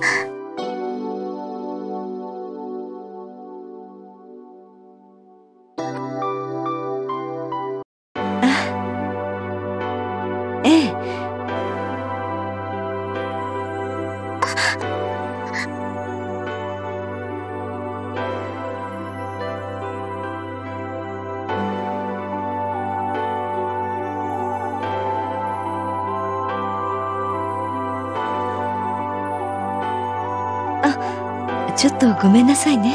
ええ。あ、ちょっとごめんなさいね。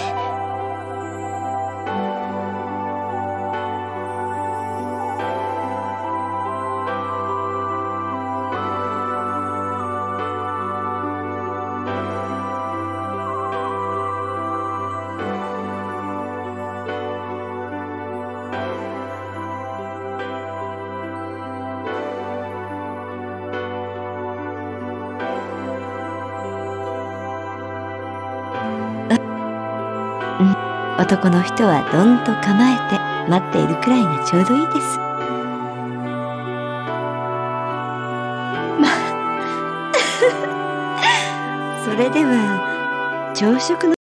うん、男の人はどんと構えて待っているくらいがちょうどいいです。まあそれでは朝食の